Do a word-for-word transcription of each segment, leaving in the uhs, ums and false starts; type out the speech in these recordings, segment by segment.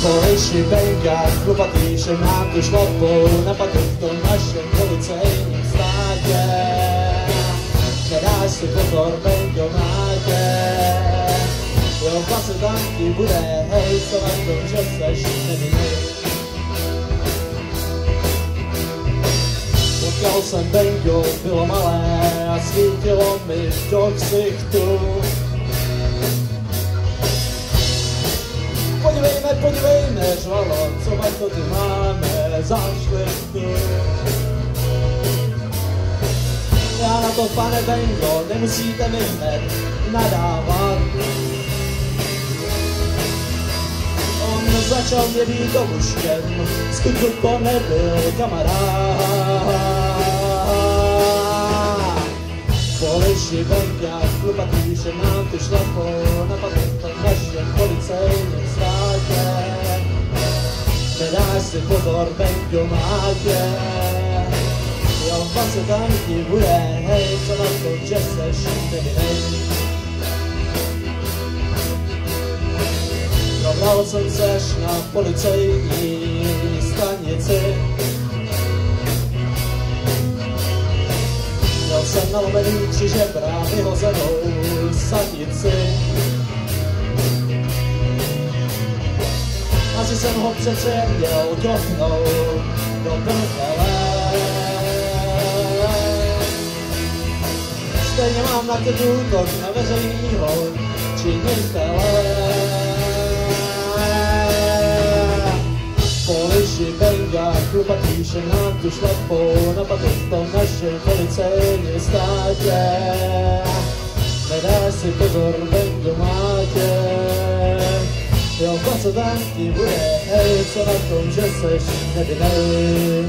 Polejší benga, chlupatý šemáky šlapou, napadl v tom našem policejním státě. Nedáš si pozor, bengo mládě, jo, vlastně tam ti bude, hej, co na tom, že seš nevinný. Potkal jsem bengo, bylo malé a svítilo mi do ksichtu. Podívejme, podívejme, řvalo, co my to tu máme za šlechtu. Já na to, pane bengo, nemusíte mi hned nadávat. On začal mě být dobuštěn, skutku to nebyl kamarád. Polejší benga, chlupatý šemáky šlapou, napadl v tom našem policejním státě. Nedáš si pozor, bengo mládě, jo, vlastně tam ti bude, hej, co na to, že seš nevinnej. Probral jsem seš na policejní stanici. Měl jsem nalomený tři žebra, vyhozenou sanici. Asi jsem ho přece měl kopnout do prdele. Stejně mám na tebe útok na veřejnýho činitele. Polejší benga, chlupatý šemáky šlapou, napadl v tom našem policejním státě. Nedáš si pozor, bengo mládě, jo, vlastně tam ti bude, hej, co na tom, že seš nevinnej.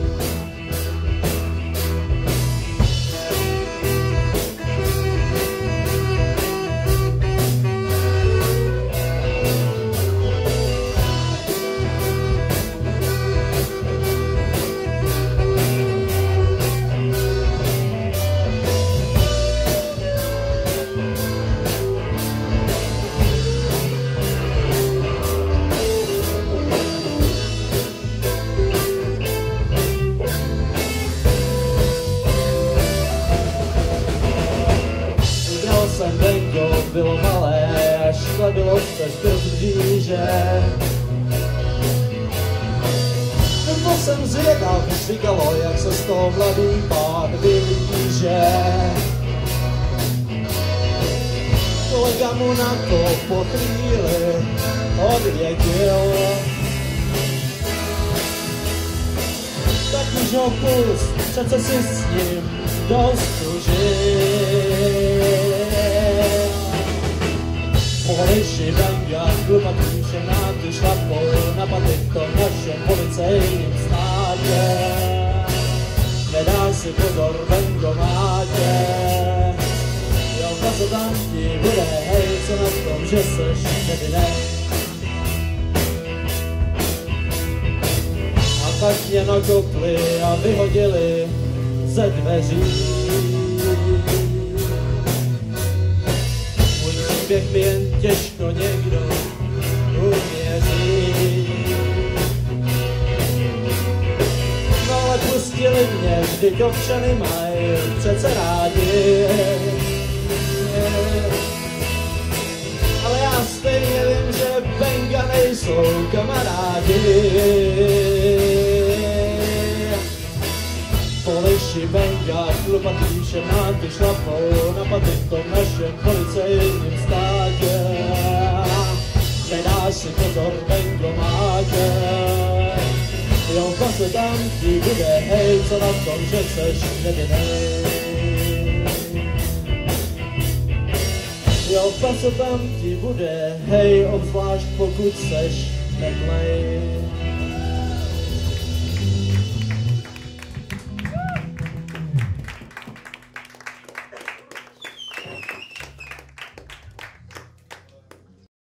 Jsem bengo, bylo malé, až bylo se špil blíže. To jsem zvědav, říkalo, jak se z toho mladý pán vylíže. Kolega mu na to po chvíli odvěděl. Tak už ho pust, přece si s ním dost užil. Polejší benga, chlupatý šemáky šlapou, napadl v tom našem policejním státě. Nedáš si pozor, bengo mládě, jo, vlastně tam ti bude, hej, co na tom, že seš nevinnej. A tak mě nakopli a vyhodili ze dveří. Příběh mi jen těžko někdo uvěří. No ale pustili mě, vždyť občany mají přece rádi. Ale já stejně vím, že benga nejsou kamarádi. Polejší benga, chlupatý šemáky šlapou, napadl v tom našem policejním státě. Nedáš si pozor, bengo mládě, jo, vlastně tam ti bude, hej, co na tom, že seš nevinnej. Jo, vlastně tam ti bude, hej, obzvlášť pokud seš neplej.